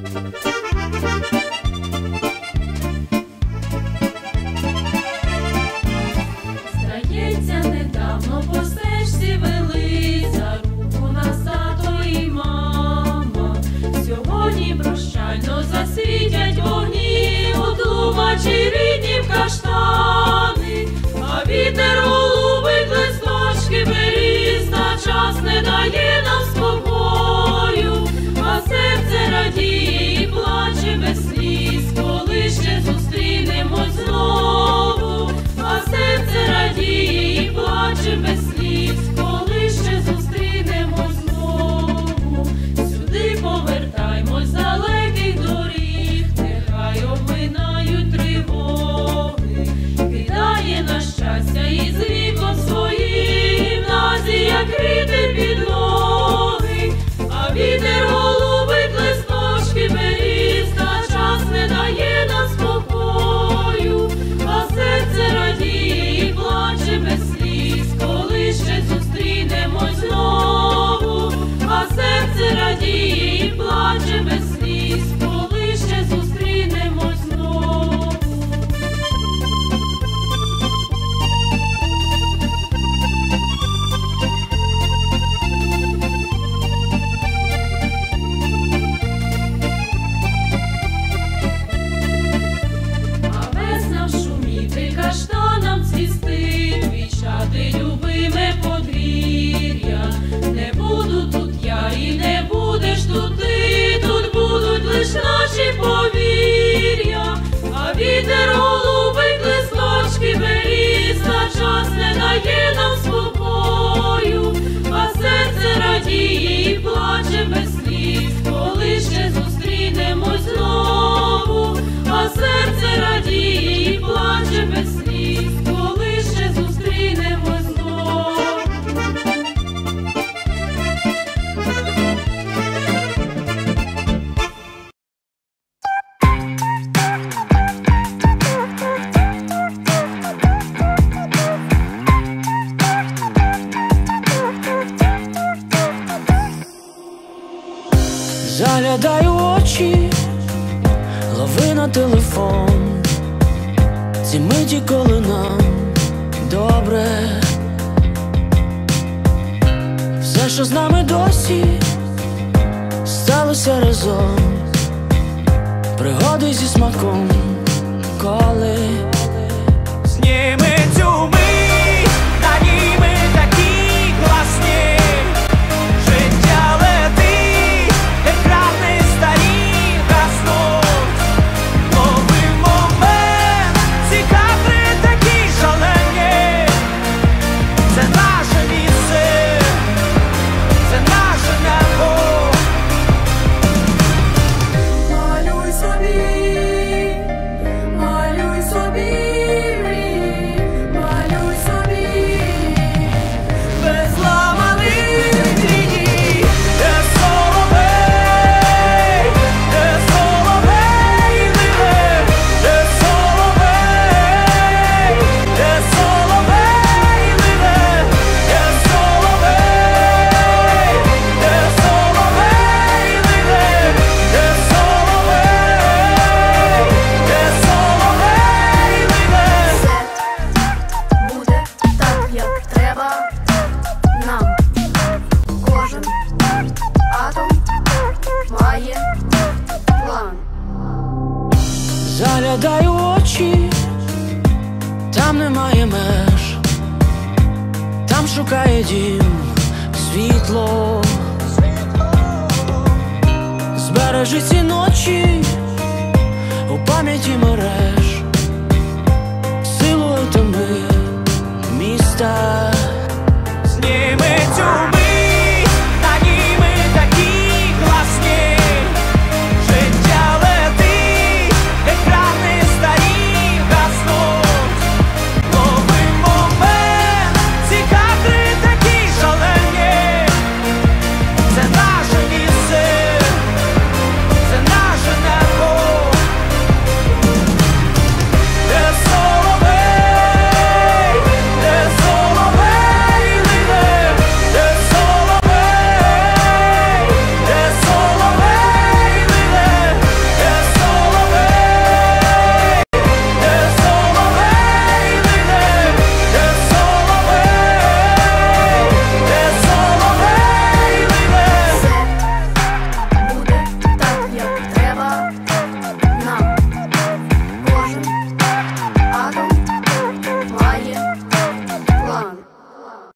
Здається, недавно по стежці вели за руку нас тато і мама. Сьогодні прощально засвітять вогні у тлумачі рідні в каштани, а вітер голубить листочки беріз, та час не дає нам спокою, а серце радіє і плаче без сліз, коли ще зустрінемось знову, а серце радіє і плаче без сліз, коли ще зустрінемось знову. Сюди повертаймось з далеких доріг, нехай обминають тривоги, кидає на щастя із вікон своїм гімназія квіти під ноги, а вітер голубить листочки беріз, та час не дає нам спокою, а серце радіє і плаче без сліз, коли ще зустрінемось знову, а серце радіє і плаче без сліз, коли ще зустрінемось знову. А весна шуміти, каштанам цвісти, квічати любиме подвір'я. Не буду тут я і не будеш тут ти, тут будуть лиш наші повір'я, а вітер голубить листочки беріз, та час не дає нам спокою, а серце радіє і плаче без сліз, коли ще зустрінемось знову, а серце радіє і плаче без сліз, коли ще зустрінемось знову. Заглядай у очі, лови на телефон ці миті, коли нам добре. Все, що з нами досі сталося разом, пригоди зі смаком, коли зніми цю мить, на ній ми такі класні. Життя летить, екрани старі гаснуть, новий момент, ці кадри такі шалені. Це наше місце, це наше небо. Малюй собі, малюй собі, малюй собі, Без ламаних ліній, де соловей ливе, де соловей ливе, де соловей ливе, де соловей ливе, де соловей ливе. Все буде так, як треба нам. Кожен атом має план. Заглядай у очі, там немає меж, там шукає дім світло. Збережи ці ночі у пам'яті мереж.